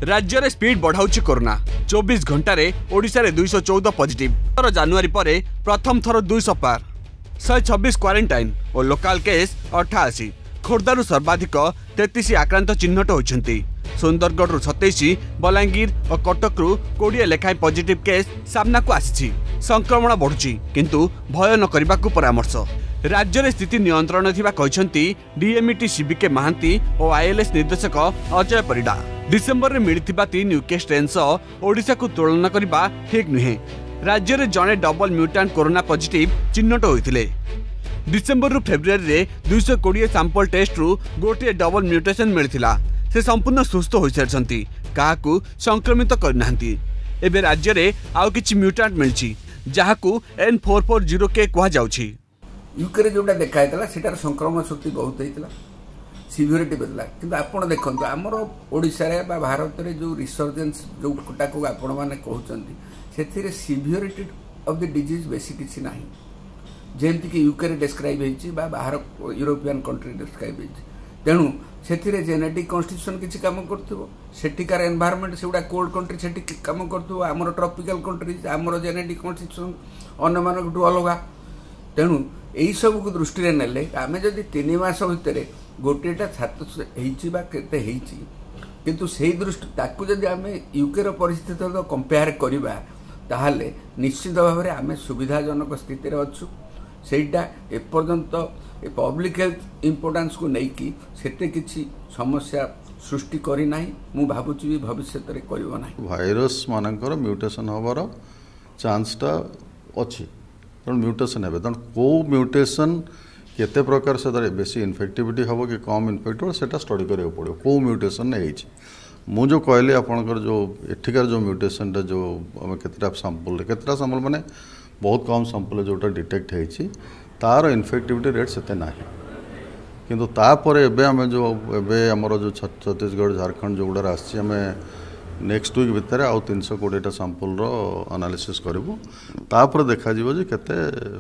राज्य में स्पीड बढ़ाऊँ कोरोना 24 घंटा ओडिशा रे 214 पॉजिटिव। जनवरी पर प्रथम थर 200 पार 126 क्वारंटाइन और लोकल केस 88। खोर्धारू सर्वाधिक 33 आक्रांत चिन्हट होती। सुंदरगढ़ 27, बलांगीर और कटक 20 लेखाएं पॉजिटिव केस सामना को आसी। संक्रमण बढ़ुची किंतु भय न करने को परामर्श। राज्य में स्थिति नियंत्रण डीएमईटी सीबीके महांती और आईएलएस निर्देशक अजय परिडा। डिसेम्बर में मिलता 3 यूके स्ट्रेन सह ओडिशा को तुलना करने ठीक नुहे। राज्य में जड़े डबल म्यूटांट कोरोना पॉजिटिव चिन्हट होते। डिसेम्बर फेब्रुआरी रे 220 सैंपल टेस्ट रु गोटे डबल म्यूटेशन मिलता। से संपूर्ण सुस्थ हो सारी क्या संक्रमित करना। एवं राज्य में आउ कि म्यूटांट मिली जहां N440K कहुच्छी। यूके जोटा देखाई सेटार संक्रमण शक्ति बहुत होता सीवियरिटी बदला किंतु आपण देखो आमर ओडिशा रे बा भारत रे जो रिसर्जेंस जोटा को आपण माने कहउचंती सेथिरे सीवियरिटी ऑफ द डिजीज बेसी किछि नाही जेमति कि यूके रे डिस्क्राइब हेछि बा बाहर यूरोपियन कंट्री डिस्क्राइब हेछि। तेणु सेथिरे जेनेटिक कॉन्स्टिट्यूशन किछि काम करथबो सेठिकार एनवायरनमेंट सेउडा कोल्ड कंट्री सेठी काम करथबो आमर ट्रॉपिकल कंट्री आमर जेनेटिक कॉन्स्टिट्यूशन अन्य मानक टू अलगा। तेणु यही सब को दृष्टि रे नेले आमे जदि 3 मास भितर गोटेटा छात्र होते किंतु से दृष्टि ताकू जदि आमे यूके रो परिस्थिति तो कंपेयर करिबा ताहाले निश्चित भाव में आमे सुविधाजनक स्थिति रे अछु। सेटा एपर्यंत पब्लिक हेल्थ इंपोर्टेंस को लेकिन सेते किछि समस्या सृष्टि करी नाही। मु भाबुची भी भविष्य रे करिवो नाही। वायरस मानकर म्यूटेशन होबार चांसटा अछि तेणु म्यूटेशन है तेणु कौ म्यूटेशन केते प्रकार से बेसी इन्फेक्टिविटी हम कि कम इन्फेक्ट हो सेटा स्टडी करिया पड़ो कौ म्यूटेशन होइछि। मु जो कहली आपनकर जो एठिकार जो म्यूटेशन जो आम केतटा सैंपल माने बहुत कम सैंपल जोटा डिटेक्ट होइछि तार इन्फेक्टिविटी रेट सेते नाही किंतु तापर एबे आम जो एबे हमर जो छत्तीसगढ़ झारखंड जो गुडा आछि आम नेक्स्ट वीक भितर आउ 320 सैंपल रो एनालिसिस करिवो तापर देखा जीवो जे केते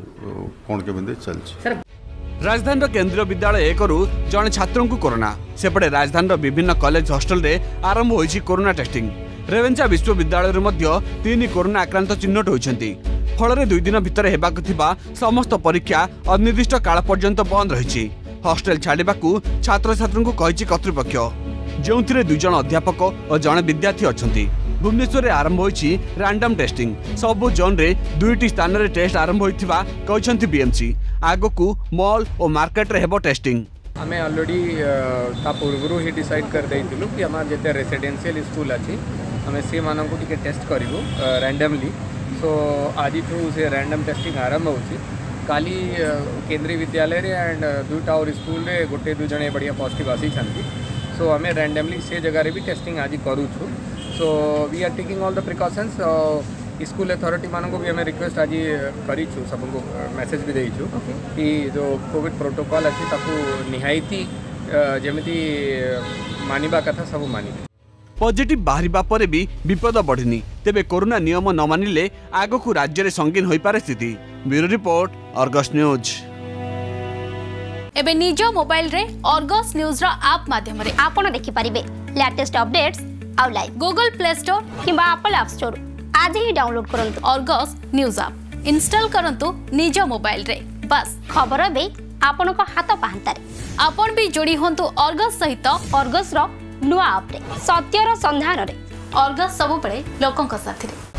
कोन केमिति चलछि। राजधानी केंद्रीय विद्यालय 1 रु जड़े छात्रों को कोरोना सेपटे राजधानी विभिन्न कॉलेज हॉस्टल रे आरंभ होइछि कोरोना टेस्टिंग। रेवेन्सा विश्वविद्यालय मध्य 3 कोरोना आक्रांत चिन्हट होइछन्ति। फल 2 दिन भितर हेबाक थिबा समस्त परीक्षा अनिर्दिष्ट काल पर्यंत बंद रहिछि। हॉस्टल छाड़िबाकू छात्र छात्रों को कहिछि कर्तृपक्ष जो 2 जन अध्यापक और जड़े विद्यार्थी अच्छी। भुवनेश्वर आरंभ होइछि रैंडम टेस्टिंग। सबु जोन रे 2टी स्थान रे टेस्ट आरंभ होइथिबा कहछन्ति बीएमसी। आगो को मॉल और मार्केट रे हेबो टेस्टिंग। आमे ऑलरेडी ता पूर्वरु ही डिसाइड कर दैथिलु कि हमार जेते रेसिडेंशियल स्कूल अछि हमें से मानन को टिके टेस्ट करिवो रैंडमली। सो आज थ्रू से रैंडम टेस्टिंग आरंभ होछि। काली केंद्रीय विद्यालय रे एंड 2टा और स्कूल रे गोटे 2 जने बढ़िया पॉजिटिव आसी छन्ति। सो हमें रैंडमली से जगह रे भी टेस्टिंग आज करू छु। So we are taking all the precautions. School authority मानन को भी हमें रिक्वेस्ट आज करी छु सबको मैसेज भी देई छु कि जो कोविड प्रोटोकॉल अछि ताकू निहायती जेमिति मानिबा कथा सब मानि। पॉजिटिव बाहरिबा परे भी विपद बढ़िनी तेबे कोरोना नियम न मानिले आगो को राज्य रे संगीन होई पारे स्थिति। Bureau report Argus news. एबे निज मोबाइल रे अर्गस न्यूज रा ऐप माध्यम रे आपण देखि परिबे लेटेस्ट अपडेट्स आउ लाइव गूगल प्ले स्टोर किबा एप्पल ऐप स्टोर आज ही डाउनलोड करंतु अर्गस न्यूज ऐप इंस्टॉल करंतु निज मोबाइल रे। बस खबर बे आपण को हाथ पाहंतारे आपण भी जोड़ी होंतु अर्गस सहित अर्गस रो नुआ ऐप रे सत्यर संधान रे अर्गस सब पळे लोकन का साथी रे।